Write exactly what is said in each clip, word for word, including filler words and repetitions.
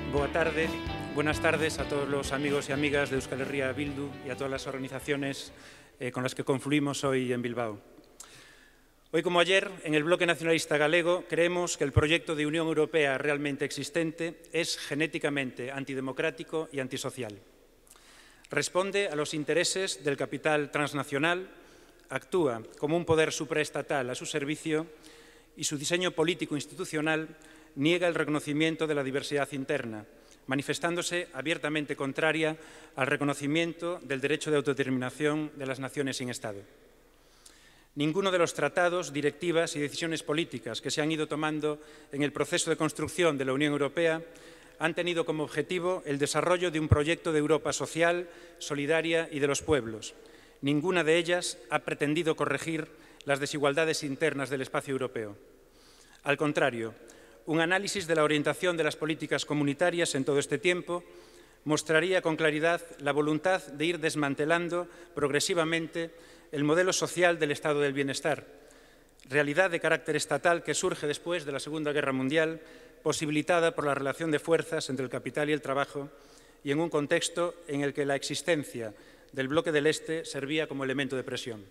Boa tarde, buenas tardes a todos los amigos y amigas de Euskal Herria Bildu y a todas las organizaciones eh, con las que confluimos hoy en Bilbao. Hoy como ayer, en el Bloque Nacionalista Galego, creemos que el proyecto de Unión Europea realmente existente es genéticamente antidemocrático y antisocial. Responde a los intereses del capital transnacional, actúa como un poder supraestatal a su servicio y su diseño político-institucional niega el reconocimiento de la diversidad interna, manifestándose abiertamente contraria al reconocimiento del derecho de autodeterminación de las naciones sin Estado. Ninguno de los tratados, directivas y decisiones políticas que se han ido tomando en el proceso de construcción de la Unión Europea han tenido como objetivo el desarrollo de un proyecto de Europa social, solidaria y de los pueblos. Ninguna de ellas ha pretendido corregir las desigualdades internas del espacio europeo. Al contrario, un análisis de la orientación de las políticas comunitarias en todo este tiempo mostraría con claridad la voluntad de ir desmantelando progresivamente el modelo social del estado del bienestar, realidad de carácter estatal que surge después de la Segunda Guerra Mundial, posibilitada por la relación de fuerzas entre el capital y el trabajo y en un contexto en el que la existencia del bloque del Este servía como elemento de presión.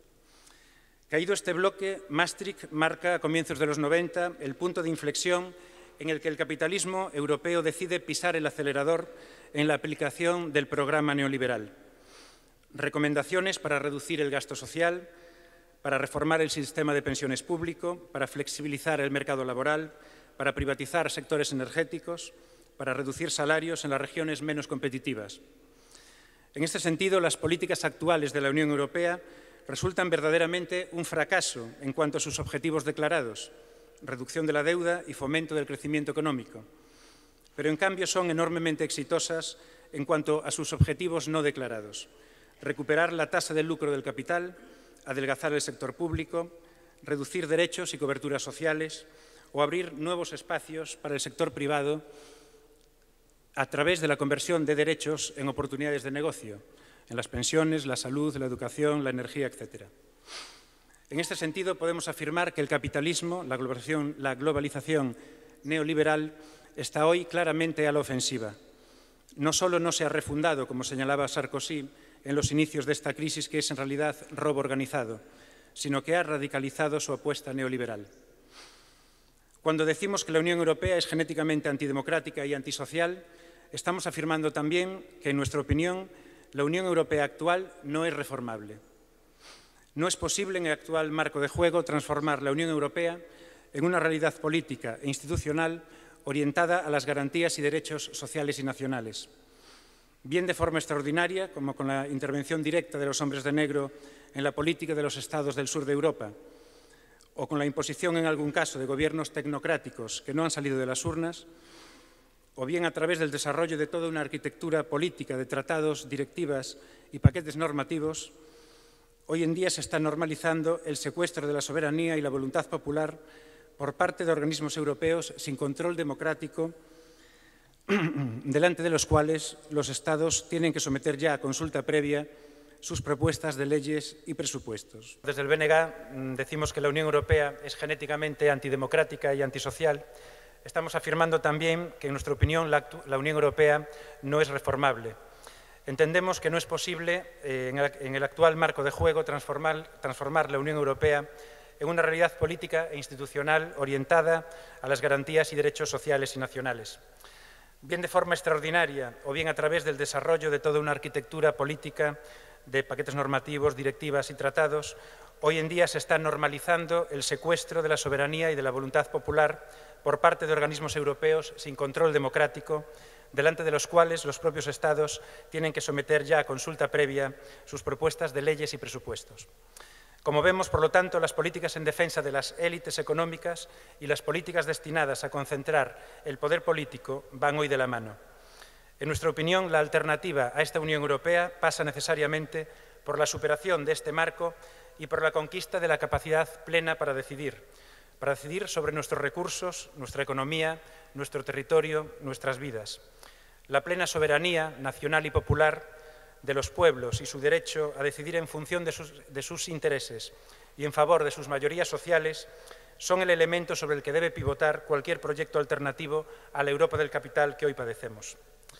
Caído este bloque, Maastricht marca a comienzos de los noventa el punto de inflexión en el que el capitalismo europeo decide pisar el acelerador en la aplicación del programa neoliberal. Recomendaciones para reducir el gasto social, para reformar el sistema de pensiones público, para flexibilizar el mercado laboral, para privatizar sectores energéticos, para reducir salarios en las regiones menos competitivas. En este sentido, las políticas actuales de la Unión Europea resultan verdaderamente un fracaso en cuanto a sus objetivos declarados, reducción de la deuda y fomento del crecimiento económico, pero en cambio son enormemente exitosas en cuanto a sus objetivos no declarados: recuperar la tasa del lucro del capital, adelgazar el sector público, reducir derechos y coberturas sociales o abrir nuevos espacios para el sector privado a través de la conversión de derechos en oportunidades de negocio, en las pensiones, la salud, la educación, la energía, etcétera. En este sentido, podemos afirmar que el capitalismo, la globalización, la globalización neoliberal, está hoy claramente a la ofensiva. No solo no se ha refundado, como señalaba Sarkozy en los inicios de esta crisis, que es en realidad robo organizado, sino que ha radicalizado su apuesta neoliberal. Cuando decimos que la Unión Europea es genéticamente antidemocrática y antisocial, estamos afirmando también que, en nuestra opinión, la Unión Europea actual no es reformable. No es posible en el actual marco de juego transformar la Unión Europea en una realidad política e institucional orientada a las garantías y derechos sociales y nacionales, bien de forma extraordinaria, como con la intervención directa de los hombres de negro en la política de los estados del sur de Europa, o con la imposición en algún caso de gobiernos tecnocráticos que no han salido de las urnas, o bien a través del desarrollo de toda una arquitectura política de tratados, directivas y paquetes normativos. Hoy en día se está normalizando el secuestro de la soberanía y la voluntad popular por parte de organismos europeos sin control democrático, delante de los cuales los Estados tienen que someter ya a consulta previa sus propuestas de leyes y presupuestos. Desde el B N G decimos que la Unión Europea es genéticamente antidemocrática y antisocial. Estamos afirmando también que, en nuestra opinión, la, la Unión Europea no es reformable. Entendemos que no es posible, eh, en, el, en el actual marco de juego, transformar, transformar la Unión Europea en una realidad política e institucional orientada a las garantías y derechos sociales y nacionales. Bien de forma extraordinaria o bien a través del desarrollo de toda una arquitectura política de paquetes normativos, directivas y tratados, hoy en día se está normalizando el secuestro de la soberanía y de la voluntad popular por parte de organismos europeos sin control democrático, delante de los cuales los propios Estados tienen que someter ya a consulta previa sus propuestas de leyes y presupuestos. Como vemos, por lo tanto, las políticas en defensa de las élites económicas y las políticas destinadas a concentrar el poder político van hoy de la mano. En nuestra opinión, la alternativa a esta Unión Europea pasa necesariamente por la superación de este marco y por la conquista de la capacidad plena para decidir, para decidir sobre nuestros recursos, nuestra economía, nuestro territorio, nuestras vidas. La plena soberanía nacional y popular de los pueblos y su derecho a decidir en función de sus, de sus intereses y en favor de sus mayorías sociales son el elemento sobre el que debe pivotar cualquier proyecto alternativo a la Europa del capital que hoy padecemos.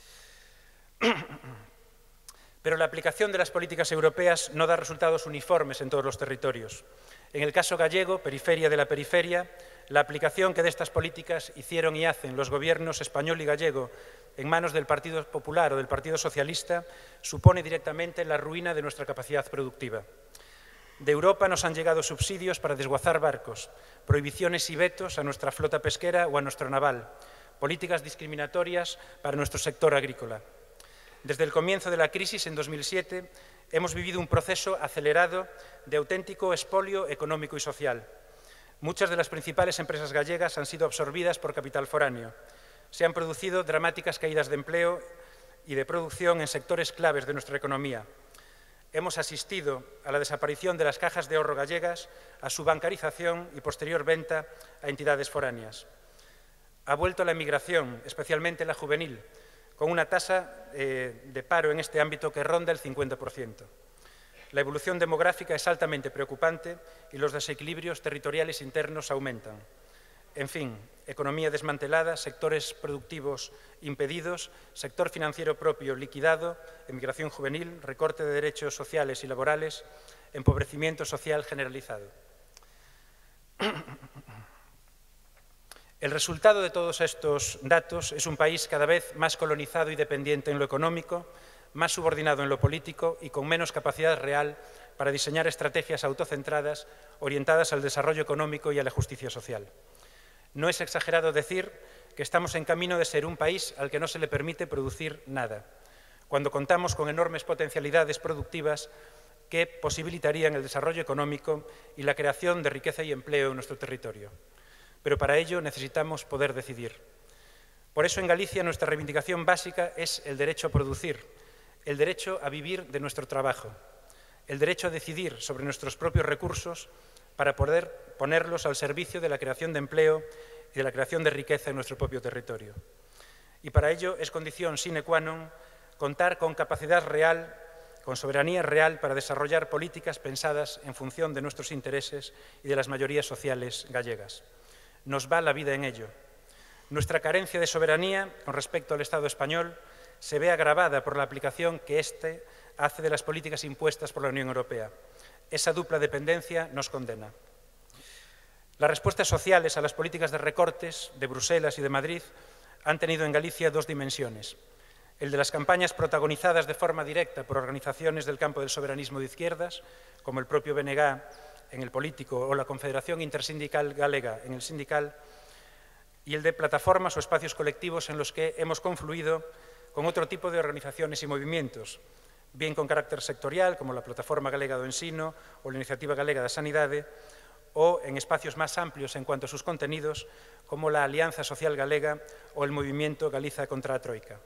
Pero la aplicación de las políticas europeas no da resultados uniformes en todos los territorios. En el caso gallego, periferia de la periferia, la aplicación que de estas políticas hicieron y hacen los gobiernos español y gallego en manos del Partido Popular o del Partido Socialista supone directamente la ruina de nuestra capacidad productiva. De Europa nos han llegado subsidios para desguazar barcos, prohibiciones y vetos a nuestra flota pesquera o a nuestro naval, políticas discriminatorias para nuestro sector agrícola. Desde el comienzo de la crisis, en dos mil siete, hemos vivido un proceso acelerado de auténtico expolio económico y social. Muchas de las principales empresas gallegas han sido absorbidas por capital foráneo. Se han producido dramáticas caídas de empleo y de producción en sectores claves de nuestra economía. Hemos asistido a la desaparición de las cajas de ahorro gallegas, a su bancarización y posterior venta a entidades foráneas. Ha vuelto la emigración, especialmente la juvenil, con una tasa eh, de paro en este ámbito que ronda el cincuenta por ciento. La evolución demográfica es altamente preocupante y los desequilibrios territoriales internos aumentan. En fin, economía desmantelada, sectores productivos impedidos, sector financiero propio liquidado, emigración juvenil, recorte de derechos sociales y laborales, empobrecimiento social generalizado. El resultado de todos estos datos es un país cada vez más colonizado y dependiente en lo económico, más subordinado en lo político y con menos capacidad real para diseñar estrategias autocentradas orientadas al desarrollo económico y a la justicia social. No es exagerado decir que estamos en camino de ser un país al que no se le permite producir nada, cuando contamos con enormes potencialidades productivas que posibilitarían el desarrollo económico y la creación de riqueza y empleo en nuestro territorio. Pero para ello necesitamos poder decidir. Por eso en Galicia nuestra reivindicación básica es el derecho a producir, el derecho a vivir de nuestro trabajo, el derecho a decidir sobre nuestros propios recursos para poder ponerlos al servicio de la creación de empleo y de la creación de riqueza en nuestro propio territorio. Y para ello es condición sine qua non contar con capacidad real, con soberanía real para desarrollar políticas pensadas en función de nuestros intereses y de las mayorías sociales gallegas. Nos va la vida en ello. Nuestra carencia de soberanía con respecto al Estado español se ve agravada por la aplicación que éste hace de las políticas impuestas por la Unión Europea. Esa dupla dependencia nos condena. Las respuestas sociales a las políticas de recortes de Bruselas y de Madrid han tenido en Galicia dos dimensiones. El de las campañas protagonizadas de forma directa por organizaciones del campo del soberanismo de izquierdas, como el propio B N G en el político o la Confederación Intersindical Galega en el sindical, y el de plataformas o espacios colectivos en los que hemos confluido con otro tipo de organizaciones y movimientos, bien con carácter sectorial, como la Plataforma Galega do Ensino o la Iniciativa Galega da Sanidade, o en espacios más amplios en cuanto a sus contenidos, como la Alianza Social Galega o el Movimiento Galiza contra a Troika.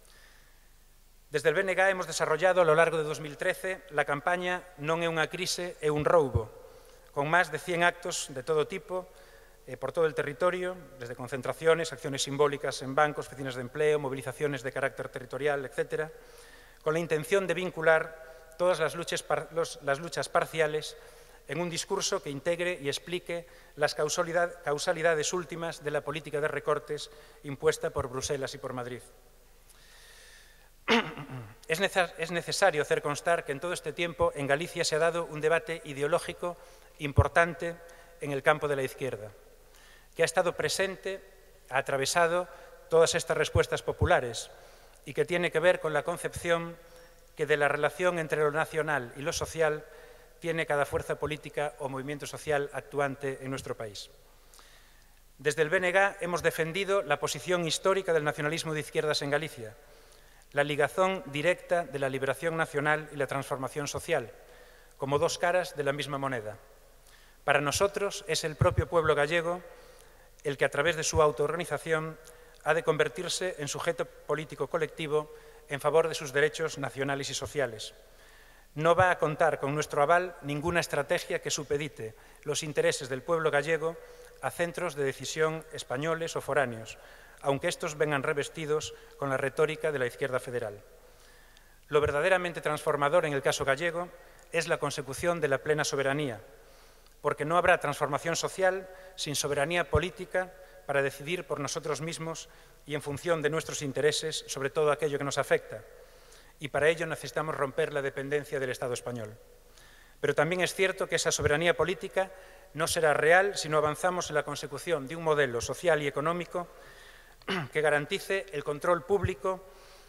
Desde el B N G hemos desarrollado a lo largo de dos mil trece la campaña Non é unha crise, é un roubo, con más de cien actos de todo tipo eh, por todo el territorio, desde concentraciones, acciones simbólicas en bancos, oficinas de empleo, movilizaciones de carácter territorial, etcétera, con la intención de vincular todas las luchas, par, los, las luchas parciales en un discurso que integre y explique las causalidad, causalidades últimas de la política de recortes impuesta por Bruselas y por Madrid. Es necesario hacer constar que en todo este tiempo en Galicia se ha dado un debate ideológico importante en el campo de la izquierda, que ha estado presente, ha atravesado todas estas respuestas populares y que tiene que ver con la concepción que de la relación entre lo nacional y lo social tiene cada fuerza política o movimiento social actuante en nuestro país. Desde el B N G hemos defendido la posición histórica del nacionalismo de izquierdas en Galicia, la ligazón directa de la liberación nacional y la transformación social, como dos caras de la misma moneda. Para nosotros es el propio pueblo gallego el que a través de su autoorganización ha de convertirse en sujeto político colectivo en favor de sus derechos nacionales y sociales. No va a contar con nuestro aval ninguna estrategia que supedite los intereses del pueblo gallego a centros de decisión españoles o foráneos, aunque estos vengan revestidos con la retórica de la izquierda federal. Lo verdaderamente transformador en el caso gallego es la consecución de la plena soberanía, porque no habrá transformación social sin soberanía política para decidir por nosotros mismos y en función de nuestros intereses sobre todo aquello que nos afecta. Y para ello necesitamos romper la dependencia del Estado español. Pero también es cierto que esa soberanía política no será real si no avanzamos en la consecución de un modelo social y económico que garantice el control público,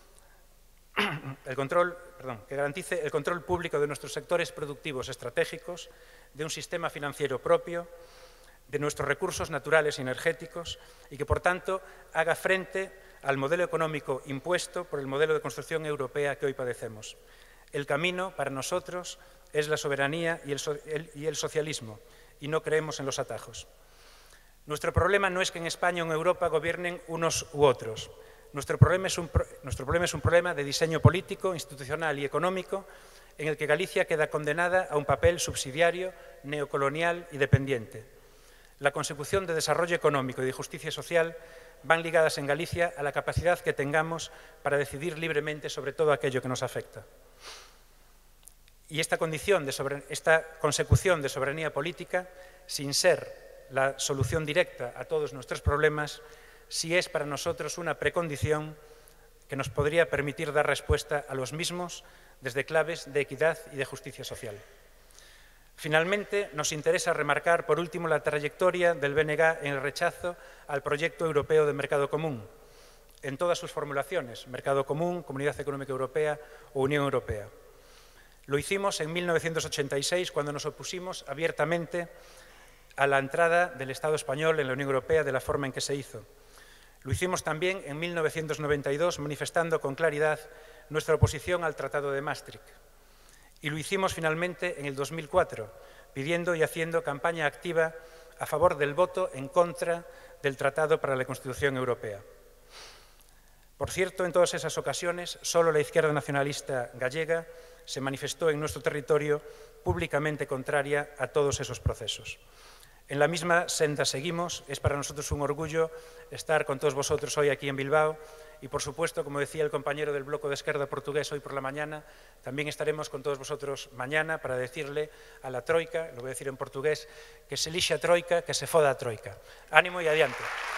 el control, perdón, que garantice el control público de nuestros sectores productivos estratégicos, de un sistema financiero propio, de nuestros recursos naturales y energéticos y que, por tanto, haga frente al modelo económico impuesto por el modelo de construcción europea que hoy padecemos. El camino, para nosotros, es la soberanía y el, so el, y el socialismo, y no creemos en los atajos. Nuestro problema no es que en España o en Europa gobiernen unos u otros. Nuestro problema es un, pro nuestro problema es un problema de diseño político, institucional y económico en el que Galicia queda condenada a un papel subsidiario, neocolonial y dependiente. La consecución de desarrollo económico y de justicia social van ligadas en Galicia a la capacidad que tengamos para decidir libremente sobre todo aquello que nos afecta. Y esta, condición de esta consecución de soberanía política, sin ser la solución directa a todos nuestros problemas, sí es para nosotros una precondición que nos podría permitir dar respuesta a los mismos desde claves de equidad y de justicia social. Finalmente, nos interesa remarcar, por último, la trayectoria del B N G en el rechazo al proyecto europeo de mercado común, en todas sus formulaciones, mercado común, Comunidad Económica Europea o Unión Europea. Lo hicimos en mil novecientos ochenta y seis, cuando nos opusimos abiertamente a la entrada del Estado español en la Unión Europea de la forma en que se hizo. Lo hicimos también en mil novecientos noventa y dos, manifestando con claridad nuestra oposición al Tratado de Maastricht. Y lo hicimos finalmente en el dos mil cuatro, pidiendo y haciendo campaña activa a favor del voto en contra del Tratado para la Constitución Europea. Por cierto, en todas esas ocasiones, solo la izquierda nacionalista gallega se manifestó en nuestro territorio públicamente contraria a todos esos procesos. En la misma senda seguimos, es para nosotros un orgullo estar con todos vosotros hoy aquí en Bilbao y, por supuesto, como decía el compañero del Bloco de Esquerda portugués hoy por la mañana, también estaremos con todos vosotros mañana para decirle a la Troika, lo voy a decir en portugués, que se lixe a Troika, que se foda a Troika. Ánimo y adiante.